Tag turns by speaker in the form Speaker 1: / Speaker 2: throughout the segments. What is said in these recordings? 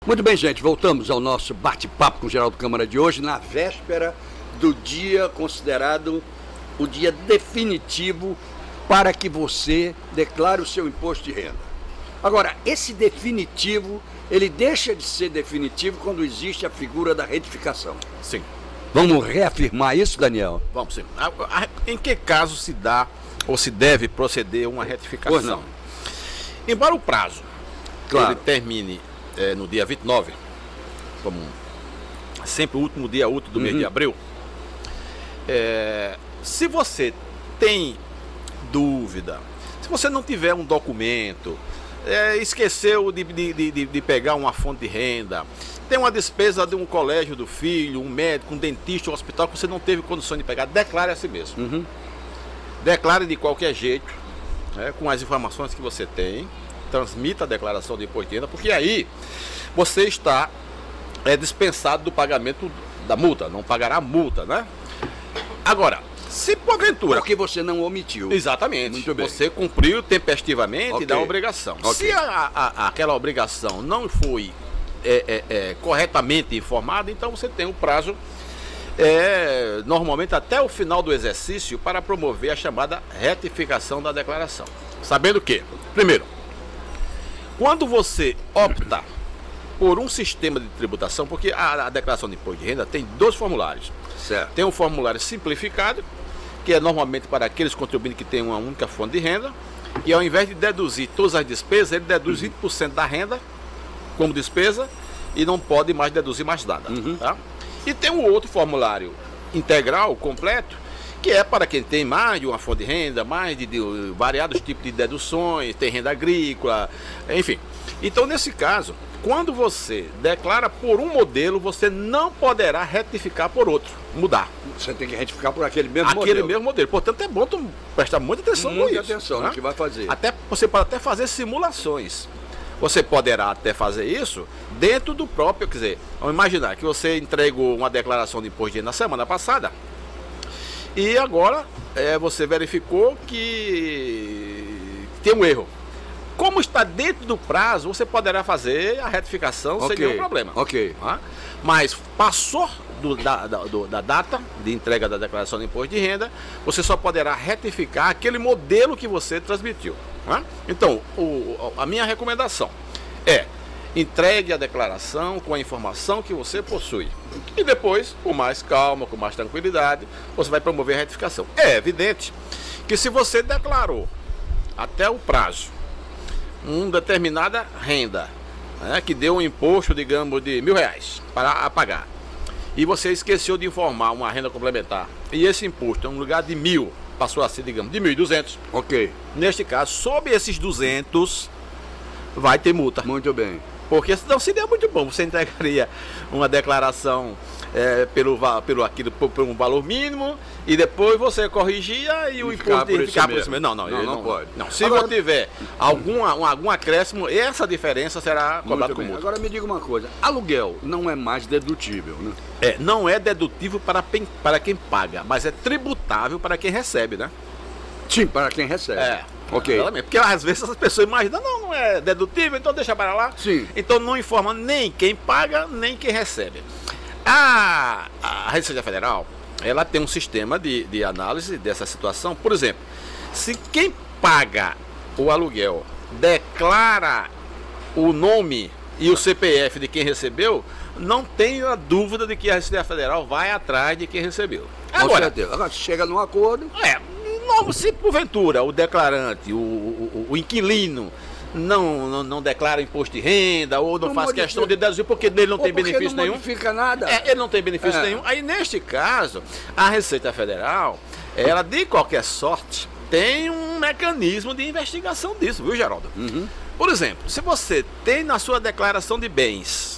Speaker 1: Muito bem, gente, voltamos ao nosso bate-papo com o Geraldo Câmara de hoje, na véspera do dia considerado o dia definitivo para que você declare o seu imposto de renda. Agora, esse definitivo, ele deixa de ser definitivo quando existe a figura da retificação.
Speaker 2: Sim.
Speaker 1: Vamos reafirmar isso, Daniel?
Speaker 2: Vamos sim. Em que caso se dá ou se deve proceder uma retificação?
Speaker 1: Pois não.
Speaker 2: Embora o prazo
Speaker 1: Claro.
Speaker 2: ele termine no dia 29, como sempre o último dia útil do mês de abril, se você tem dúvida, se você não tiver um documento, esqueceu de pegar uma fonte de renda, tem uma despesa de um colégio do filho, um médico, um dentista, um hospital que você não teve condições de pegar, declare a si mesmo. Declare de qualquer jeito, com as informações que você tem, transmita a declaração de imposto de renda, porque aí você está dispensado do pagamento da multa, não pagará a multa, né? Agora, se porventura...
Speaker 1: Porque você não omitiu.
Speaker 2: Exatamente.
Speaker 1: Muito bem.
Speaker 2: Você cumpriu tempestivamente da obrigação.
Speaker 1: Ok.
Speaker 2: Se aquela obrigação não foi corretamente informada, então você tem um prazo, normalmente até o final do exercício, para promover a chamada retificação da declaração. Sabendo que, primeiro, quando você opta por um sistema de tributação, porque a declaração de imposto de renda tem dois formulários.
Speaker 1: Certo.
Speaker 2: Tem um formulário simplificado, que é normalmente para aqueles contribuintes que têm uma única fonte de renda, e ao invés de deduzir todas as despesas, ele deduz 20% da renda como despesa e não pode mais deduzir mais nada. Tá? E tem um outro formulário integral, completo, que é para quem tem mais de uma fonte de renda, mais de variados tipos de deduções, tem renda agrícola, enfim. Então, nesse caso, quando você declara por um modelo, você não poderá retificar por outro, mudar.
Speaker 1: Você tem que retificar por aquele mesmo modelo.
Speaker 2: Aquele mesmo modelo. Portanto, é bom tu prestar muita atenção com isso.
Speaker 1: Muita atenção no que vai fazer.
Speaker 2: Você pode até fazer simulações. Você poderá até fazer isso dentro do próprio, quer dizer, vamos imaginar que você entregou uma declaração de imposto de renda na semana passada, e agora você verificou que tem um erro. Como está dentro do prazo, você poderá fazer a retificação sem nenhum problema.
Speaker 1: Ok.
Speaker 2: Tá? Mas passou da data de entrega da declaração de imposto de renda, você só poderá retificar aquele modelo que você transmitiu. Tá? Então, a minha recomendação é: entregue a declaração com a informação que você possui. E depois, com mais calma, com mais tranquilidade, você vai promover a retificação. É evidente que se você declarou até o prazo uma determinada renda, que deu um imposto, digamos, de R$1.000 para pagar, e você esqueceu de informar uma renda complementar, e esse imposto, no lugar de 1.000, passou a ser, digamos, de 1.200.
Speaker 1: Ok.
Speaker 2: Neste caso, sob esses 200, vai ter multa.
Speaker 1: Muito bem.
Speaker 2: Porque senão seria muito bom. Você entregaria uma declaração por um valor mínimo e depois você corrigia e o imposto
Speaker 1: por
Speaker 2: ficar por
Speaker 1: isso
Speaker 2: isso
Speaker 1: mesmo.
Speaker 2: mesmo. Não pode. Não. Se
Speaker 1: Agora,
Speaker 2: você tiver algum acréscimo, essa diferença será cobrada com multa.
Speaker 1: Agora me diga uma coisa: aluguel não é mais dedutível, né?
Speaker 2: Não é dedutível para quem paga, mas é tributável para quem recebe, né?
Speaker 1: Sim, para quem recebe. Ok.
Speaker 2: Exatamente. Porque às vezes as pessoas imaginam, não é dedutível, então deixa para lá.
Speaker 1: Sim.
Speaker 2: Então não informa nem quem paga, nem quem recebe. A Receita Federal, ela tem um sistema de análise dessa situação. Por exemplo, se quem paga o aluguel declara o nome e o CPF de quem recebeu, não tenha dúvida de que a Receita Federal vai atrás de quem recebeu.
Speaker 1: Com certeza. Agora chega num acordo.
Speaker 2: Se porventura o declarante, o inquilino, não declara imposto de renda ou não faz questão de deduzir porque dele não tem benefício nenhum.
Speaker 1: Não modifica nada.
Speaker 2: Ele não tem benefício nenhum. Aí, neste caso, a Receita Federal, ela de qualquer sorte, tem um mecanismo de investigação disso, viu, Geraldo? Por exemplo, se você tem na sua declaração de bens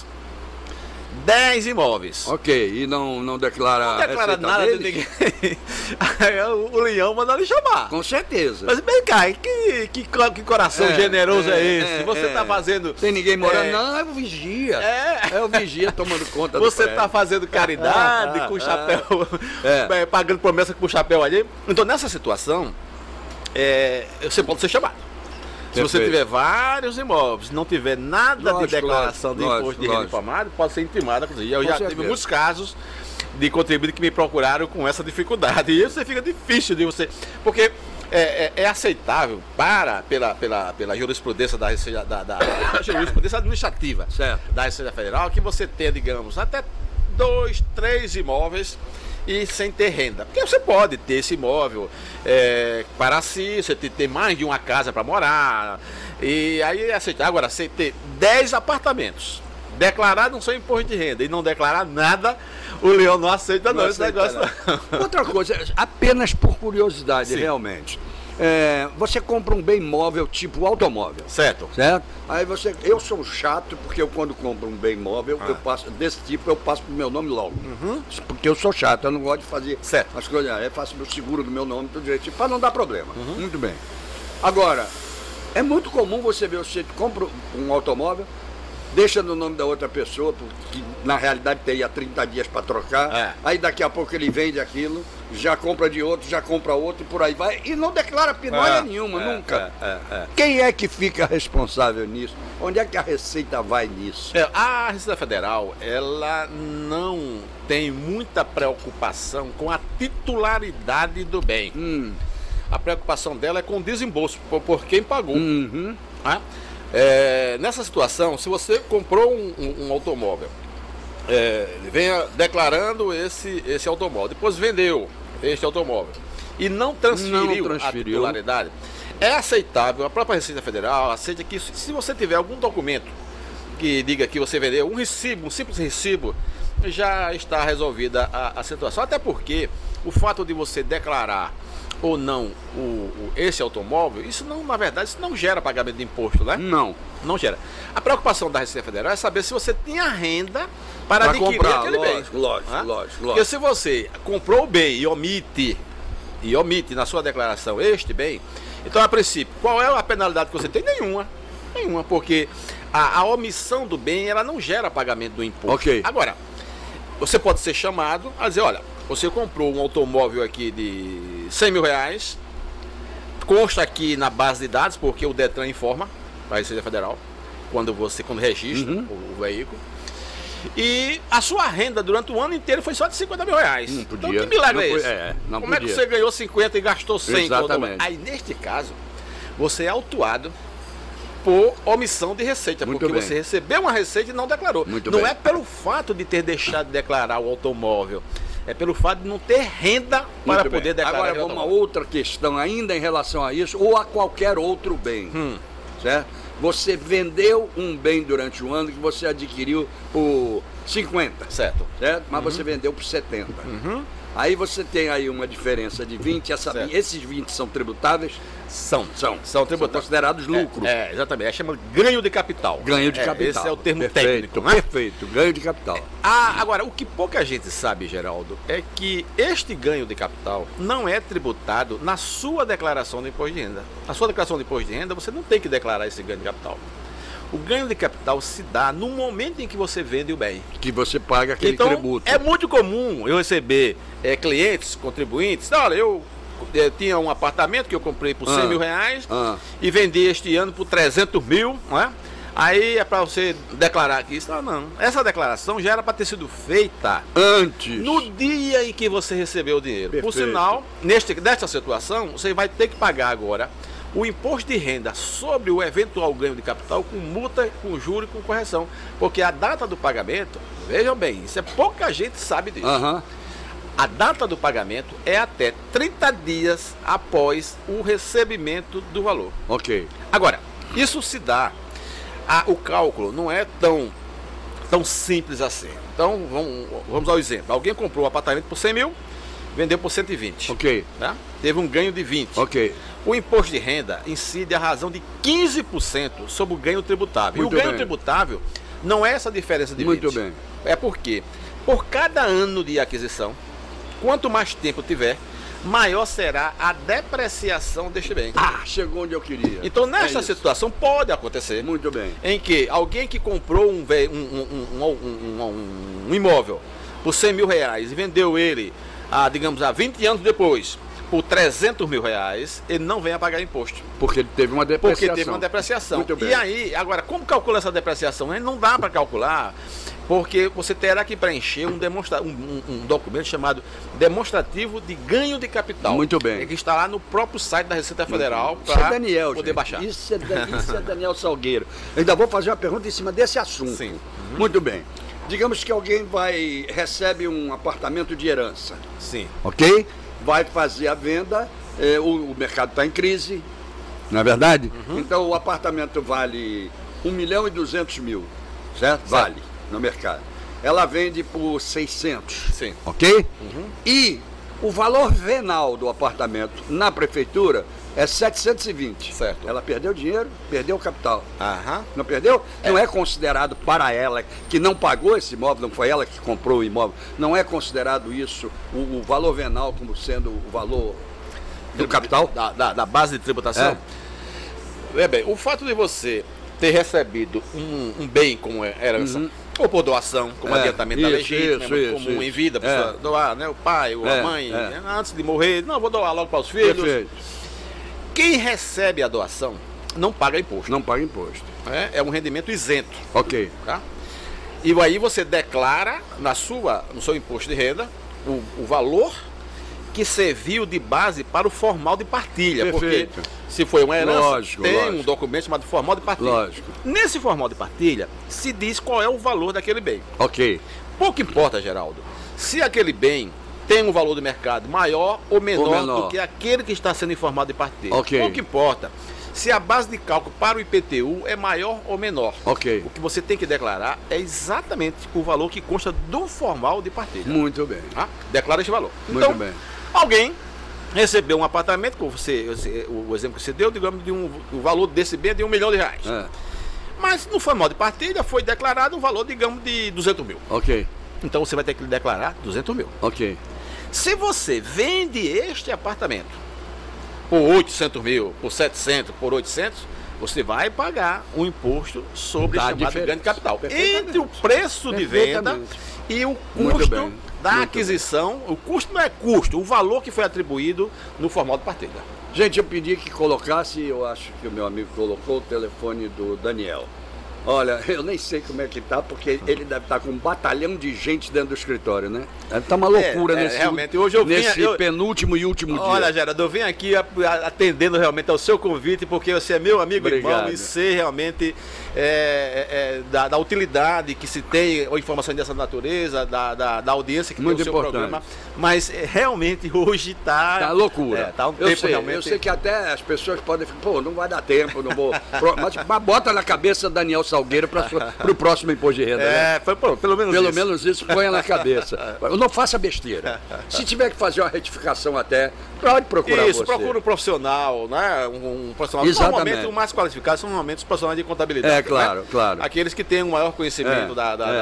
Speaker 2: 10 imóveis.
Speaker 1: Ok, e não declara.
Speaker 2: Não declara nada de ninguém. Aí o leão manda lhe chamar.
Speaker 1: Com certeza.
Speaker 2: Mas bem cá, que coração generoso é esse? Você está fazendo.
Speaker 1: Tem ninguém morando, não, é o vigia. É o vigia tomando conta do
Speaker 2: Você
Speaker 1: prédio.
Speaker 2: está fazendo caridade com o chapéu, pagando promessa com o chapéu ali. Então, nessa situação, você pode ser chamado. Se você tiver vários imóveis, não tiver nada de declaração de imposto de renda informado, pode ser intimado. Eu já tive muitos casos de contribuinte que me procuraram com essa dificuldade. E isso fica difícil de você... Porque é aceitável pela jurisprudência da jurisprudência administrativa da Receita Federal que você tenha, digamos, até 2, 3 imóveis e sem ter renda. Porque você pode ter esse imóvel para si, você tem mais de uma casa para morar, e aí é aceitável. Agora, você ter 10 apartamentos, declarar no seu imposto de renda e não declarar nada, o Leão não aceita não esse negócio.
Speaker 1: Não. Outra coisa, apenas por curiosidade, sim, realmente. Você compra um bem móvel tipo automóvel.
Speaker 2: Certo.
Speaker 1: Aí eu sou chato porque eu quando compro um bem móvel, eu passo desse tipo, eu passo pro meu nome logo. Porque eu sou chato, eu não gosto de fazer as coisas. Eu faço meu seguro do meu nome, tudo direitinho, para não dar problema. Muito bem. Agora, é muito comum você ver, você compra um automóvel, deixa no nome da outra pessoa, porque na realidade teria 30 dias para trocar, aí daqui a pouco ele vende aquilo, já compra de outro, já compra outro e por aí vai, e não declara pinóia nenhuma, nunca. Quem é que fica responsável nisso? Onde é que a Receita vai nisso?
Speaker 2: A Receita Federal, ela não tem muita preocupação com a titularidade do bem. A preocupação dela é com o desembolso, por quem pagou. Nessa situação, se você comprou um automóvel, venha declarando esse automóvel, depois vendeu este automóvel e não transferiu a titularidade, é aceitável, a própria Receita Federal aceita que se você tiver algum documento que diga que você vendeu um recibo, um simples recibo, já está resolvida a situação, até porque o fato de você declarar ou não esse automóvel, isso não, na verdade, isso não gera pagamento de imposto, né? Não gera. A preocupação da Receita Federal é saber se você tem a renda para adquirir comprar aquele bem.
Speaker 1: Lógico.
Speaker 2: Porque se você comprou o bem e omite na sua declaração este bem, então, a princípio, qual é a penalidade que você tem? Nenhuma, porque a omissão do bem, ela não gera pagamento do imposto. Agora, você pode ser chamado a dizer, olha, você comprou um automóvel aqui de 100 mil reais, consta aqui na base de dados, porque o Detran informa para a Receita Federal, quando registra o veículo, e a sua renda durante o ano inteiro foi só de 50 mil reais. Então que milagre é esse? Como é que você ganhou 50 e gastou 100?
Speaker 1: Exatamente.
Speaker 2: Aí neste caso, você é autuado por omissão de receita, porque você recebeu uma receita e não declarou. Não é pelo fato de ter deixado de declarar o automóvel, é pelo fato de não ter renda para poder declarar.
Speaker 1: Agora, uma outra questão ainda em relação a isso, ou a qualquer outro bem, certo? Você vendeu um bem durante o ano que você adquiriu por 50, certo? Mas você vendeu por 70. Aí você tem aí uma diferença de 20, esses 20 são tributáveis? São tributáveis. São considerados lucro.
Speaker 2: Exatamente, chama ganho de capital.
Speaker 1: Ganho de capital.
Speaker 2: Esse é o termo técnico, né?
Speaker 1: Perfeito, ganho de capital.
Speaker 2: Agora, o que pouca gente sabe, Geraldo, é que este ganho de capital não é tributado na sua declaração de imposto de renda. Na sua declaração de imposto de renda, você não tem que declarar esse ganho de capital. O ganho de capital se dá no momento em que você vende o bem.
Speaker 1: Que você paga aquele tributo.
Speaker 2: É muito comum eu receber clientes, contribuintes. Olha, eu tinha um apartamento que eu comprei por 100 mil reais e vendi este ano por 300 mil, não é? Aí é para você declarar aqui. Não. Essa declaração já era para ter sido feita
Speaker 1: antes,
Speaker 2: no dia em que você recebeu o dinheiro. Perfeito. Por sinal, nesta situação, você vai ter que pagar agora o imposto de renda sobre o eventual ganho de capital com multa, com juro e com correção. Porque a data do pagamento, vejam bem, isso é pouca gente sabe disso. A data do pagamento é até 30 dias após o recebimento do valor. Agora, isso se dá, o cálculo não é tão simples assim. Então, vamos ao exemplo. Alguém comprou um apartamento por 100 mil, vendeu por 120. Tá? Teve um ganho de 20. O imposto de renda incide a razão de 15% sobre o ganho tributável. E o ganho tributável não é essa diferença de 20. É porque, por cada ano de aquisição, quanto mais tempo tiver, maior será a depreciação deste bem.
Speaker 1: Chegou onde eu queria.
Speaker 2: Então, nesta situação, pode acontecer. Em que alguém que comprou um imóvel por 100 mil reais e vendeu ele, digamos, há 20 anos depois, por R$300 mil, ele não vem a pagar imposto.
Speaker 1: Porque ele teve uma depreciação.
Speaker 2: Porque teve uma depreciação.
Speaker 1: Muito bem.
Speaker 2: E aí, agora, como calcula essa depreciação? Não dá para calcular, porque você terá que preencher um documento chamado demonstrativo de ganho de capital.
Speaker 1: Muito bem.
Speaker 2: Que está lá no próprio site da Receita Federal
Speaker 1: para
Speaker 2: poder
Speaker 1: gente.
Speaker 2: baixar.
Speaker 1: Isso é Daniel Salgueiro. Eu ainda vou fazer uma pergunta em cima desse assunto.
Speaker 2: Sim.
Speaker 1: Muito bem. Digamos que alguém recebe um apartamento de herança.
Speaker 2: Sim.
Speaker 1: Ok? Vai fazer a venda, o mercado está em crise, não é verdade? Então o apartamento vale 1.200.000, certo? Vale no mercado. Ela vende por 600,
Speaker 2: sim.
Speaker 1: Ok? E o valor venal do apartamento na prefeitura é 720.
Speaker 2: Certo.
Speaker 1: Ela perdeu dinheiro, perdeu o capital. Não perdeu? Não é considerado para ela, que não pagou esse imóvel, não foi ela que comprou o imóvel, não é considerado isso, o valor venal, como sendo o valor do capital?
Speaker 2: Da base de tributação? Bem, o fato de você ter recebido um bem como herança, ou por doação, como adiantamento da legítima, como em vida, para doar, né? O pai ou a mãe, né? Antes de morrer, não, vou doar logo para os filhos.
Speaker 1: Perfeito.
Speaker 2: Quem recebe a doação não paga imposto.
Speaker 1: Não paga imposto.
Speaker 2: É um rendimento isento.
Speaker 1: Ok.
Speaker 2: Tá? E aí você declara no seu imposto de renda o valor que serviu de base para o formal de partilha.
Speaker 1: Perfeito.
Speaker 2: Porque se foi uma herança,
Speaker 1: lógico.
Speaker 2: um documento chamado formal de partilha.
Speaker 1: Lógico.
Speaker 2: Nesse formal de partilha, se diz qual é o valor daquele bem.
Speaker 1: Ok.
Speaker 2: Pouco importa, Geraldo, se aquele bem tem um valor de mercado maior ou menor do que aquele que está sendo informado de partilha.
Speaker 1: Okay.
Speaker 2: Pouco importa se a base de cálculo para o IPTU é maior ou menor.
Speaker 1: Ok.
Speaker 2: O que você tem que declarar é exatamente o valor que consta do formal de partilha.
Speaker 1: Muito bem.
Speaker 2: Tá? Declara esse valor.
Speaker 1: Muito
Speaker 2: Então,
Speaker 1: bem.
Speaker 2: alguém recebeu um apartamento, como o exemplo que você deu, digamos, o valor desse bem é de R$1 milhão. Mas no formal de partilha foi declarado um valor, digamos, de 200 mil.
Speaker 1: Ok.
Speaker 2: Então você vai ter que declarar 200 mil.
Speaker 1: Ok.
Speaker 2: Se você vende este apartamento por 800 mil, por 700, por 800, você vai pagar um imposto sobre chamado ganho de capital. Entre o preço de venda e o custo da aquisição. O custo não é custo, o valor que foi atribuído no formal de partilha.
Speaker 1: Gente, eu pedi que colocasse, eu acho que o meu amigo colocou o telefone do Daniel. Olha, eu nem sei como é que tá, porque ele deve estar com um batalhão de gente dentro do escritório, né? Tá uma loucura
Speaker 2: realmente. Hoje eu
Speaker 1: penúltimo e último dia.
Speaker 2: Olha, Geraldo, eu vim aqui atendendo realmente ao seu convite, porque você é meu amigo e irmão, e sei realmente da utilidade que se tem, ou informação dessa natureza, da audiência que
Speaker 1: muito
Speaker 2: tem o seu
Speaker 1: importante.
Speaker 2: programa. Mas realmente hoje tá
Speaker 1: loucura.
Speaker 2: Tá um tempo realmente.
Speaker 1: Eu sei que até as pessoas podem ficar, pô, não vai dar tempo, não vou. Mas bota na cabeça Daniel Salgueiro para o próximo imposto de renda. Né?
Speaker 2: Pelo
Speaker 1: menos isso ponha na cabeça. Não faça besteira. Se tiver que fazer uma retificação até, pode procurar
Speaker 2: isso,
Speaker 1: você.
Speaker 2: procura um profissional, né? Um profissional.
Speaker 1: Exatamente.
Speaker 2: Normalmente, o mais qualificado são normalmente os profissionais de contabilidade.
Speaker 1: Claro,
Speaker 2: né?
Speaker 1: claro.
Speaker 2: Aqueles que têm um maior conhecimento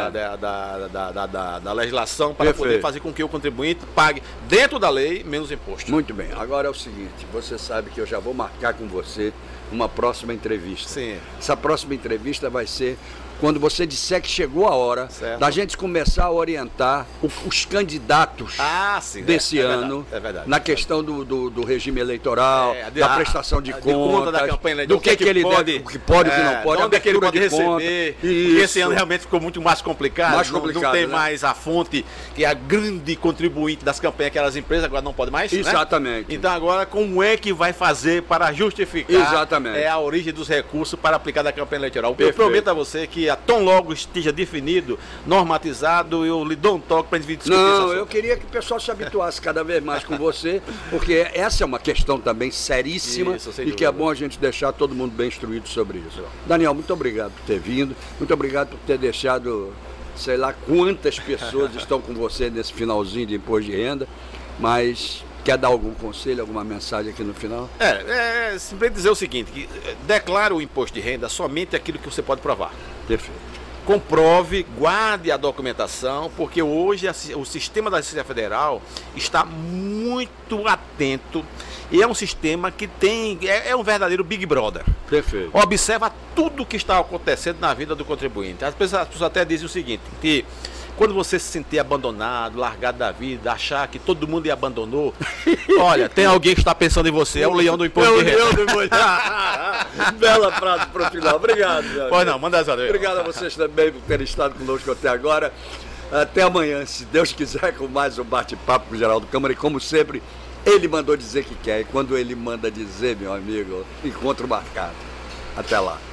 Speaker 2: da legislação para poder fazer com que o contribuinte pague dentro da lei menos imposto.
Speaker 1: Muito bem. Agora é o seguinte, você sabe que eu já vou marcar com você uma próxima entrevista.
Speaker 2: Sim.
Speaker 1: Essa próxima entrevista vai ser quando você disser que chegou a hora da gente começar a orientar os candidatos desse ano na questão do regime eleitoral, da prestação de contas,
Speaker 2: da campanha
Speaker 1: do que ele pode, o que pode, o que não pode,
Speaker 2: onde é que ele pode receber. Porque esse ano realmente ficou muito mais complicado. Não tem mais a fonte, que é a grande contribuinte das campanhas, aquelas empresas agora não pode mais.
Speaker 1: Exatamente.
Speaker 2: Né? Então agora, como é que vai fazer para justificar a origem dos recursos para aplicar da campanha eleitoral? Eu prometo a você que tão logo esteja definido, normatizado, eu lhe dou um toque para a gente discutir isso.
Speaker 1: Não, eu queria que o pessoal se habituasse cada vez mais com você, porque essa é uma questão também seríssima e que é bom a gente deixar todo mundo bem instruído sobre isso. Daniel, muito obrigado por ter vindo, muito obrigado por ter deixado, sei lá quantas pessoas estão com você nesse finalzinho de imposto de renda, mas... Quer dar algum conselho, alguma mensagem aqui no final?
Speaker 2: Simplesmente dizer o seguinte, que declare o imposto de renda somente aquilo que você pode provar.
Speaker 1: Perfeito.
Speaker 2: Comprove, guarde a documentação, porque hoje o sistema da Receita Federal está muito atento e é um sistema que é um verdadeiro Big Brother.
Speaker 1: Perfeito.
Speaker 2: Observa tudo o que está acontecendo na vida do contribuinte. As pessoas até dizem o seguinte, que Quando você se sentir abandonado, largado da vida, achar que todo mundo lhe abandonou, olha, tem alguém que está pensando em você, é o leão do imposto de renda.
Speaker 1: Bela frase para o final. Obrigado, meu
Speaker 2: Pois não, manda essa.
Speaker 1: Obrigado a vocês também por terem estado conosco até agora. Até amanhã, se Deus quiser, com mais um bate-papo com o Geraldo Câmara. E como sempre, ele mandou dizer que quer. E quando ele manda dizer, meu amigo, encontro marcado. Até lá.